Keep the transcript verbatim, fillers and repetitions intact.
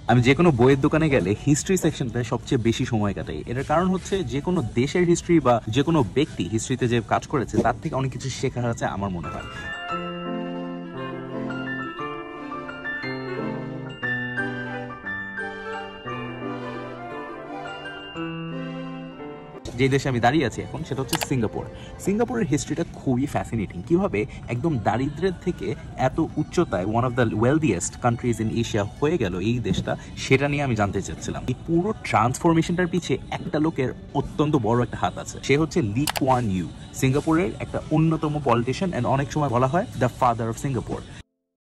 আমি যে কোনো বইয়ের দোকানে গেলে হিস্ট্রি সেকশনটা সবচেয়ে বেশি সময় কাটাই। এটার কারণ হচ্ছে যে কোনো দেশের হিস্ট্রি বা যে কোনো ব্যক্তি হিস্ট্রিতে যে কাজ করেছে তার থেকে অনেক কিছু শেখার আছে আমার মনে হয়। যে দেশে আমি দাঁড়িয়ে আছি এখন সেটা হচ্ছে সিঙ্গাপুর। সিঙ্গাপুরের হিস্ট্রিটা খুবই ফ্যাসিনেটিং। কিভাবে একদম দারিদ্র্যের থেকে এত উচ্চতায় one of the wealthiest countries in Asia হয়ে গেল এই দেশটা, সেটা নিয়ে আমি জানতে চাচ্ছিলাম। এই পুরো ট্রান্সফরমেশনটার পিছিয়ে একটা লোকের অত্যন্ত বড় একটা হাত আছে, সে হচ্ছে লি কোয়ান ইউ, সিঙ্গাপুরের একটা অন্যতম পলিটিশিয়ান, এন্ড অনেক সময় বলা হয় দ্য ফাদার অফ সিঙ্গাপুর।